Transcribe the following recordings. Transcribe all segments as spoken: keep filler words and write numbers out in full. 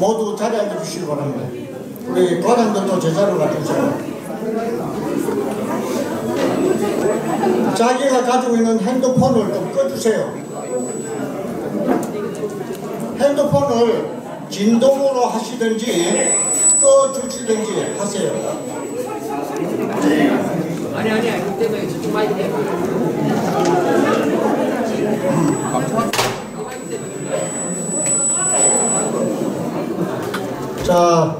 모두 자리에 앉아주시기 바랍니다. 우리 과장들도 제자로 가주세요. 자기가 가지고 있는 핸드폰을 좀 꺼주세요. 핸드폰을 진동으로 하시든지 꺼주시든지 하세요. 아니 아니 아니 때문에 좀 많이 자,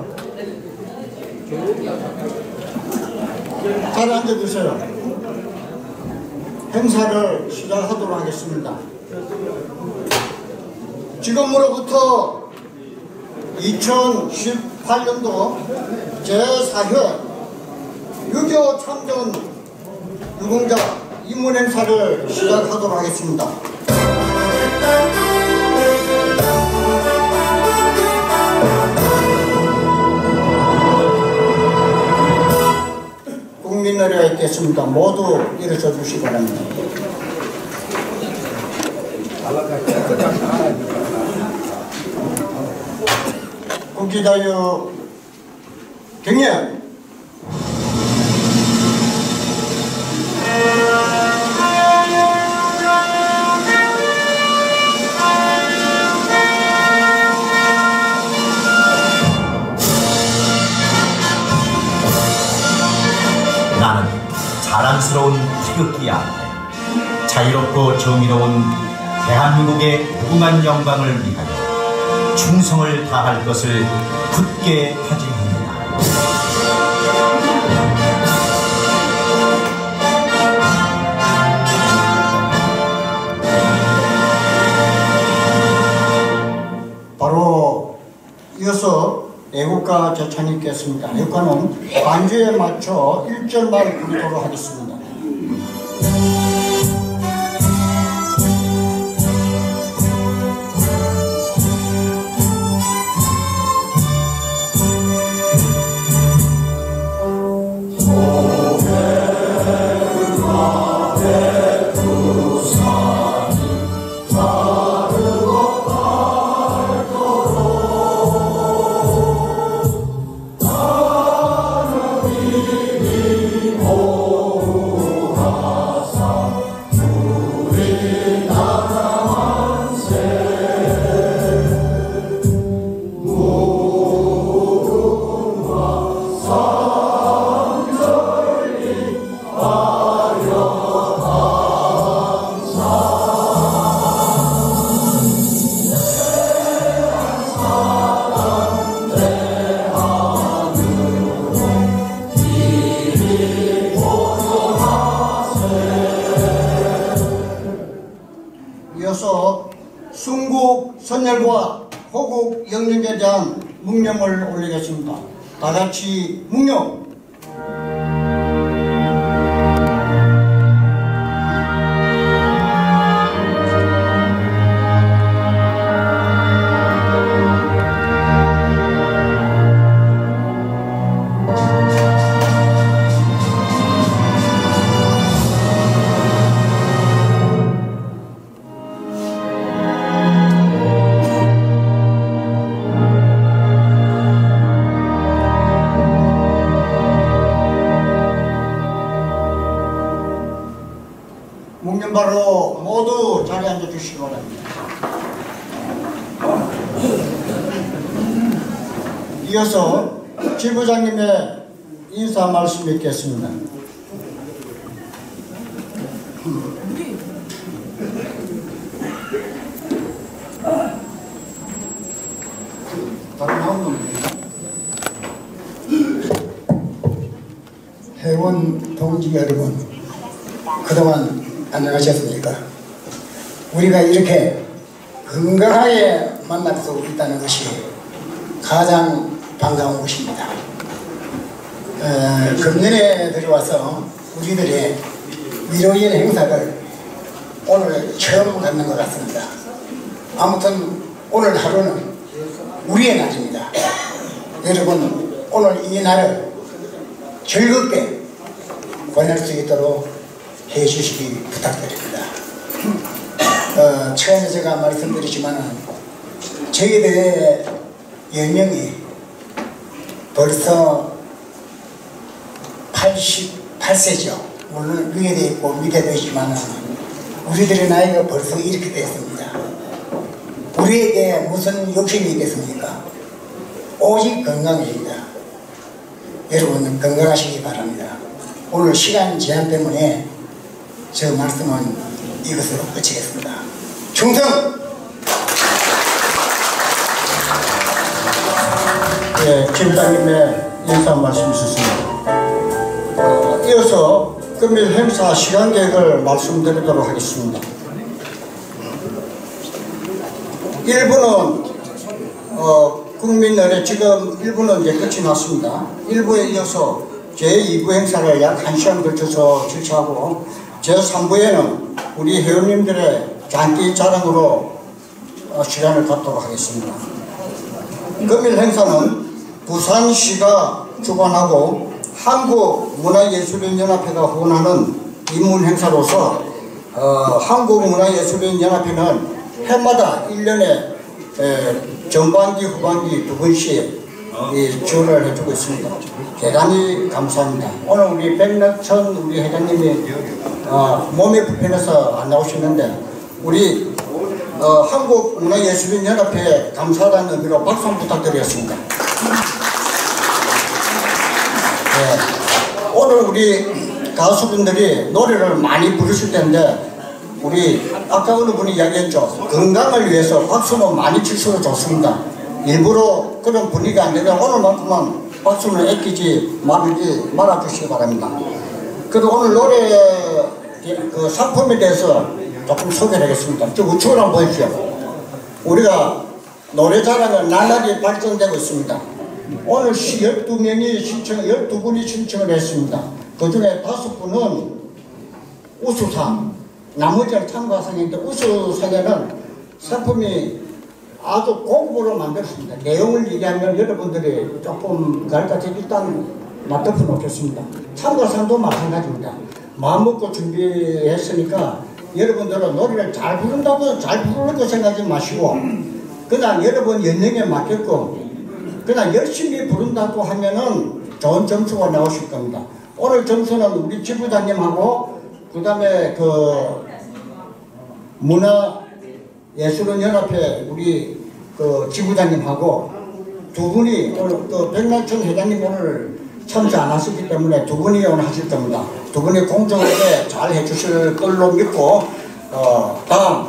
잘 앉아주세요. 행사를 시작하도록 하겠습니다. 지금으로부터 이천십팔 년도 제사 회 유교 참전 유공자 입문 행사를 시작하도록 하겠습니다. 국민노래가 있겠습니다. 모두 일어서 주시기 바랍니다. 국기자유 경례. 나는 자랑스러운 태극기 아래 자유롭고 정의로운 대한민국의 무궁한 영광을 위하여 충성을 다할 것을 굳게 다짐합니다. 바로 이어서 애국가 제찬이 있겠습니다. 애국가는 반주에 맞춰 일 절만 부르도록 하겠습니다. 이어서 순국 선열과 호국 영령에 대한 묵념을 올리겠습니다. 다같이 묵념. 바로 모두 자리에 앉아주시기 바랍니다. 이어서 지부장님의 인사 말씀 있겠습니다. 회원 동지 여러분, 그동안 안녕하셨습니까? 우리가 이렇게 건강하게 만날 수 있다는 것이 가장 반가운 것입니다. 어, 금년에 들어와서 우리들의 위로인 행사를 오늘 처음 갖는 것 같습니다. 아무튼 오늘 하루는 우리의 날입니다. 여러분, 오늘 이 날을 즐겁게 보낼 수 있도록 해주시기 부탁드립니다. 어, 처음에 제가 말씀드리지만 저희들의 열 명이 벌써 팔십팔 세죠. 물론 위에 돼 있고 밑에 돼 있지만 우리들의 나이가 벌써 이렇게 됐습니다. 우리에게 무슨 욕심이 있겠습니까? 오직 건강입니다. 여러분 건강하시기 바랍니다. 오늘 시간 제한 때문에 저 말씀은 이것으로 마치겠습니다. 충성! 예, 지부장님의 인사 말씀 있었습니다. 어, 이어서 금일 행사 시간 계획을 말씀드리도록 하겠습니다. 일 부는 어, 국민의례 지금 일 부는 이제 끝이 났습니다. 일 부에 이어서 제이 부 행사를 약 한 시간 걸쳐서 실시하고 제삼 부에는 우리 회원님들의 장기 자랑으로 어, 시간을 갖도록 하겠습니다. 금일 행사는 부산시가 주관하고 한국문화예술인연합회가 후원하는 인문 행사로서 어, 한국문화예술인연합회는 해마다 일 년에 에, 전반기 후반기 두 번씩 이 지원을 해주고 있습니다. 대단히 감사합니다. 오늘 우리 백낙천 우리 회장님이 어, 몸이 불편해서 안 나오시는데 우리 어, 한국문화예술인연합회에 감사하다는 의미로 박수 한번 부탁드리겠습니다. 네. 오늘 우리 가수분들이 노래를 많이 부르실 텐데 우리 아까 어느 분이 이야기했죠. 건강을 위해서 박수는 많이 칠수록 좋습니다. 일부러 그런 분위기가 안 되면 오늘만큼은 박수는 아끼지 말지 말아주시기 바랍니다. 그리고 오늘 노래 그 상품에 대해서 조금 소개를 하겠습니다. 저 우측으로 한번 보십시오. 우리가 노래 자랑은 나날이 발전되고 있습니다. 오늘 열두 명이 신청, 열두 분이 신청을 했습니다. 그 중에 다섯 분은 우수상, 나머지는 참가상인데 우수상에는 상품이 아주 고급으로 만들었습니다. 내용을 얘기하면 여러분들이 조금 그럴 것 같아서 일단 맞춰 놓겠습니다. 참가상도 마찬가지입니다. 마음먹고 준비했으니까 여러분들은 노래를 잘 부른다고 잘 부르는 거 생각하지 마시고 그냥 여러분 연령에 맞게끔 그냥 열심히 부른다고 하면은 좋은 점수가 나오실 겁니다. 오늘 점수는 우리 지부장님하고 그 다음에 그 문화예술인연합회 우리 그 지부장님하고 두 분이 오늘 그 백낙천 회장님 오늘 참석 안 하시기 때문에 두 분이 오늘 하실 겁니다. 두 분이 공정하게 잘 해주실 걸로 믿고 어 다음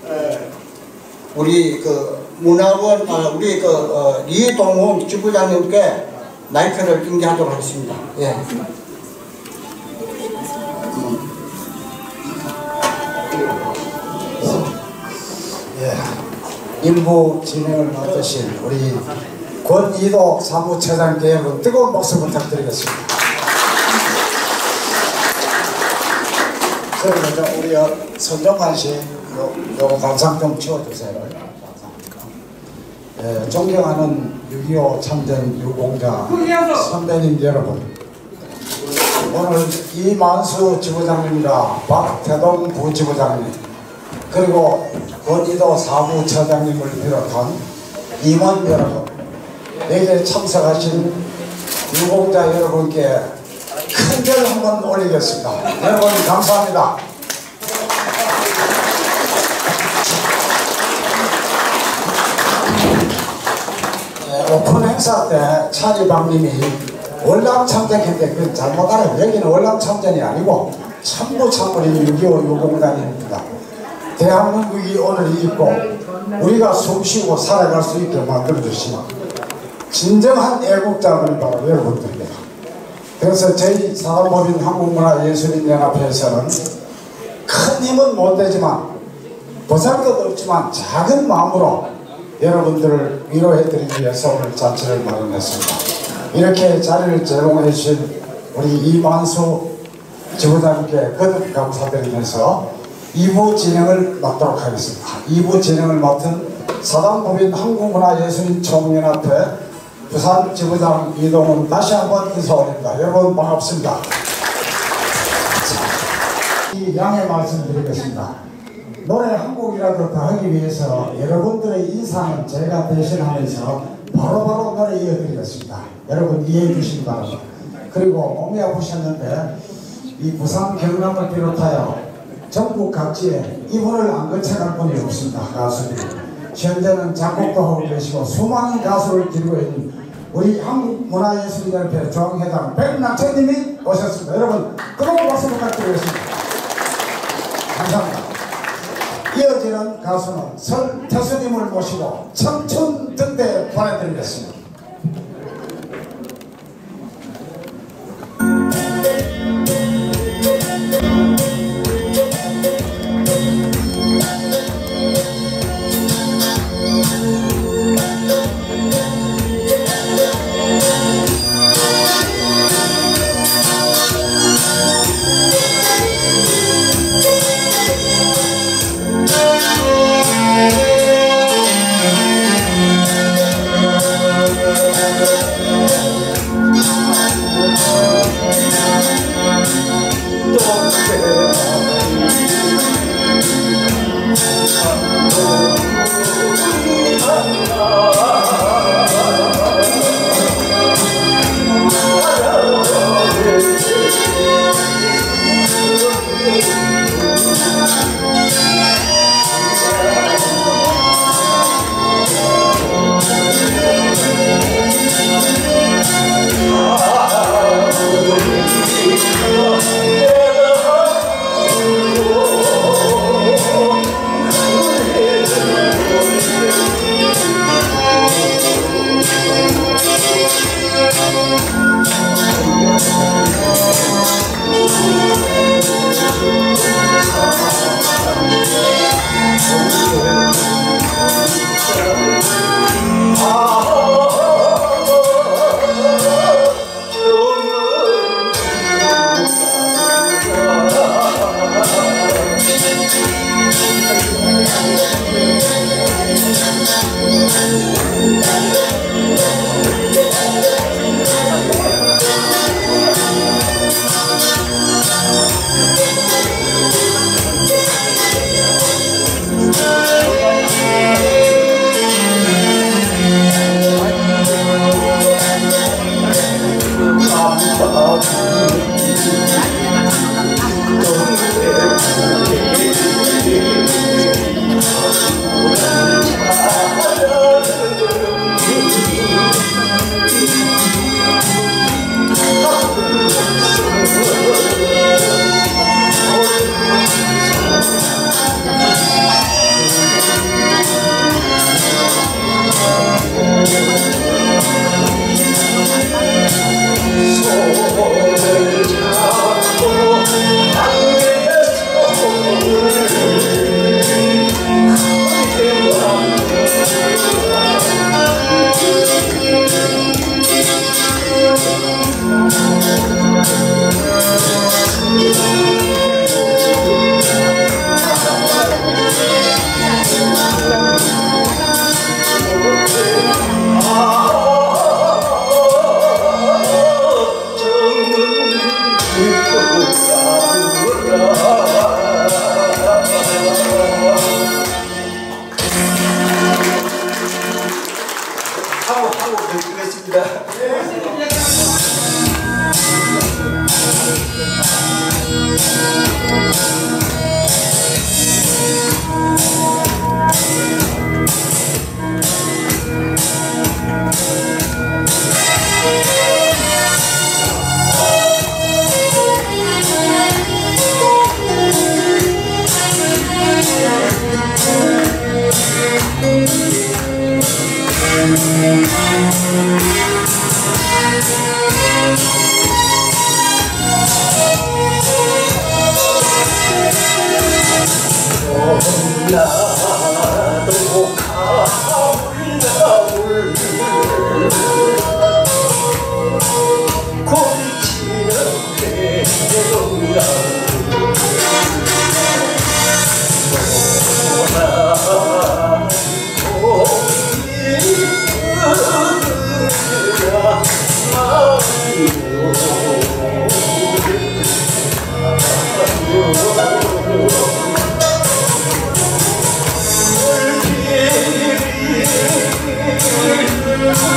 우리 그 문화원 아 우리 그 어, 이동훈 지부장님께 마이크를 인계하도록 하겠습니다. 예. 예, 일부 진행을 맡으신 우리 권이도 사무처장께 뜨거운 박수 부탁드리겠습니다. 그리고 먼저 우리 손정관 씨 요, 요거 감상 좀 치워주세요. 예, 존경하는 육이오 참전 유공자 선배님 여러분, 오늘 이만수 지부장님과 박태동 부지부장님 그리고 권이도 사무처장님을 비롯한 임원 여러분, 여기에 참석하신 유공자 여러분께 큰 별 한번 올리겠습니다. 여러분 감사합니다. 네, 오픈 행사 때 차리방님이 월남참전인데 그건 잘못 알아요. 여기는 월남참전이 아니고 참모참모님 육이오 유공단입니다. 대한민국이 오늘 있고 우리가 숨쉬고 살아갈 수 있게 만들어주신 진정한 애국자들 바로 여러분들입니다. 그래서 저희 사단법인 한국문화예술인연합회에서는 큰 힘은 못되지만 보잘것없지만 작은 마음으로 여러분들을 위로해드리기 위해서 오늘 잔치를 마련했습니다. 이렇게 자리를 제공해 주신 우리 이만수 지부장님께 거듭 감사드리면서 이 부 진행을 맡도록 하겠습니다. 이 부 진행을 맡은 사단법인 한국문화예술인총연합회 부산 지부장 이동훈 다시 한번 인사 올립니다. 여러분 반갑습니다. 이 양해 말씀드리겠습니다. 노래 한 곡이라도 더 하기 위해서 여러분들의 인사는 제가 대신하면서 바로바로 노래 이어드리겠습니다. 여러분 이해해 주시기 바랍니다. 그리고 몸이 아프셨는데 이 부산 경남을 비롯하여 전국 각지에 이분을 안 거쳐갈 분이 없습니다. 가수들이 현재는 작곡도 하고 계시고 수많은 가수를 기르고 있는 우리 한국문화예술인협회 조항회장 백낙천님이 오셨습니다. 여러분 뜨거운 박수 부탁드리겠습니다. 감사합니다. 이어지는 가수는 설태수님을 모시고 청춘등대 보내드리겠습니다. Thank you.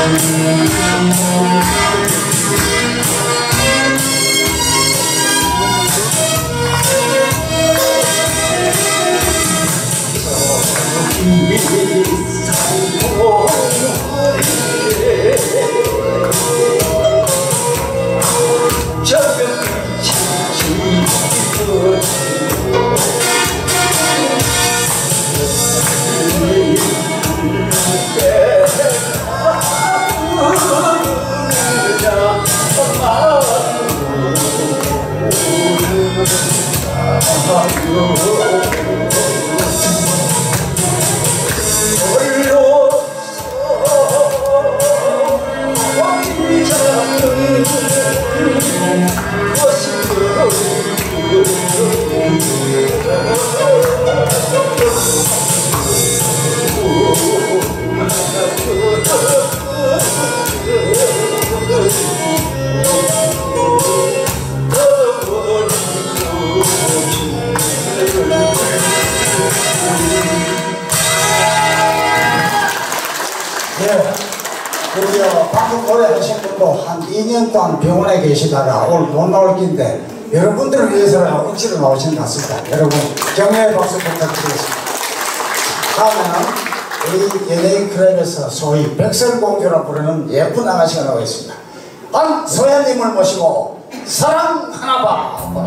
이 년 동안 병원에 계시다가 오늘 못 나올 긴데 여러분들을 위해서는 억지로 나오신 것 같습니다. 여러분 격려의 박수 부탁드리겠습니다. 다음에는 우리 연예인 클럽에서 소위 백설공주라 부르는 예쁜 아가씨가 나오겠습니다. 안소연님을 모시고 사랑하나 봐.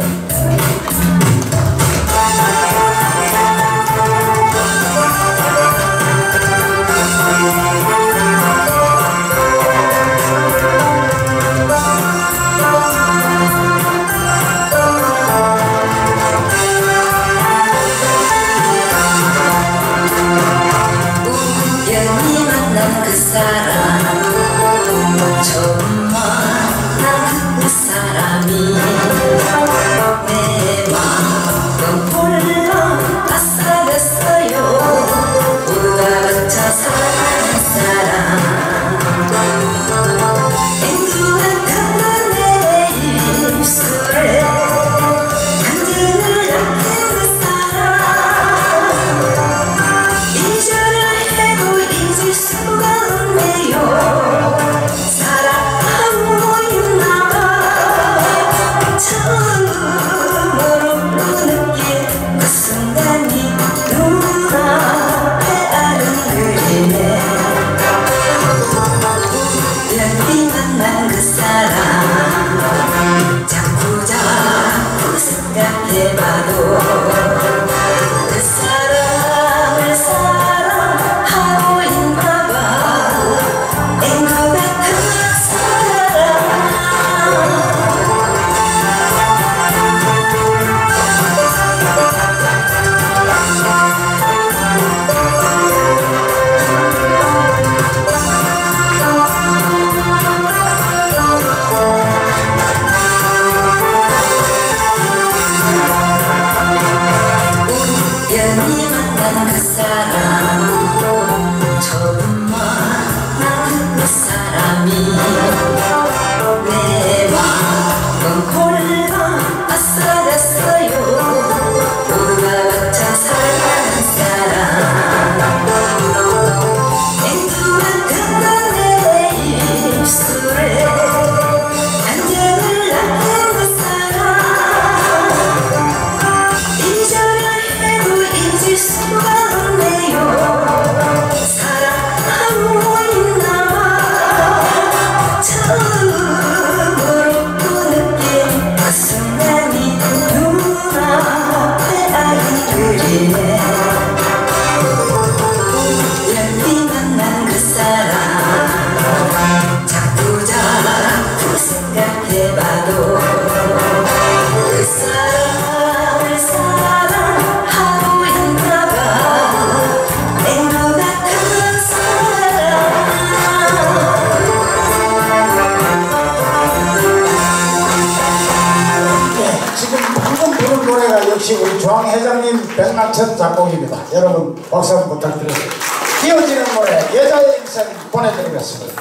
우리 조항 회장님 백만천 작곡입니다. 여러분 박수 한번 부탁드립니다. 이어지는 노래 여자의 인생 보내드리겠습니다.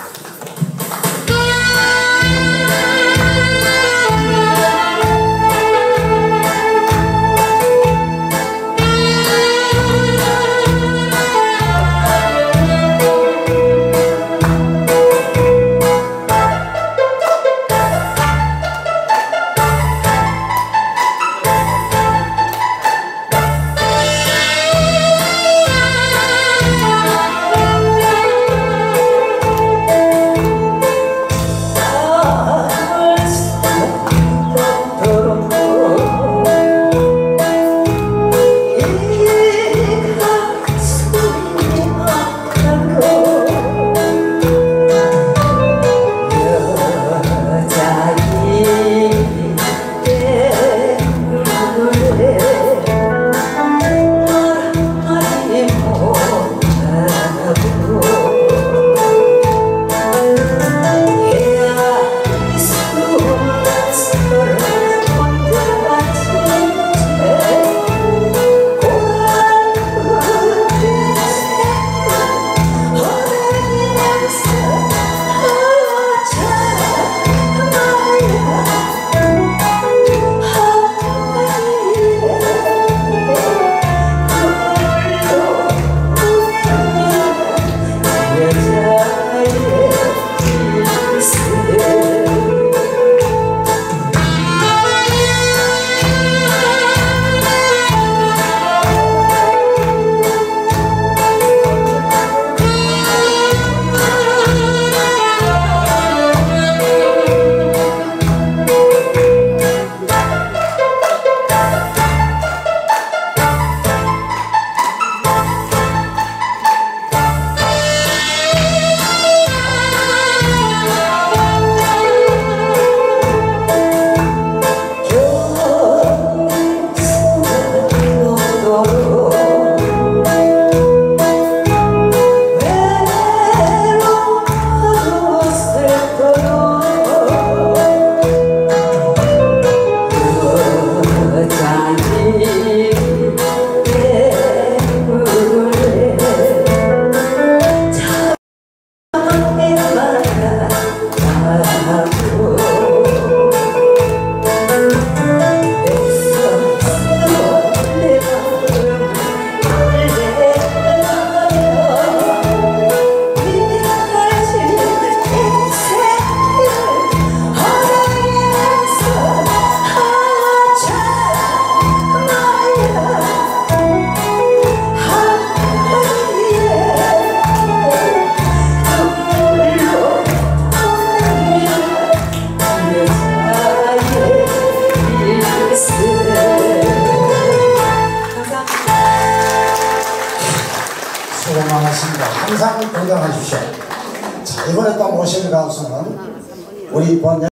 수고 많았습니다. 항상 건강하십시오. 자, 이번에 또 모실 가수는 우리 본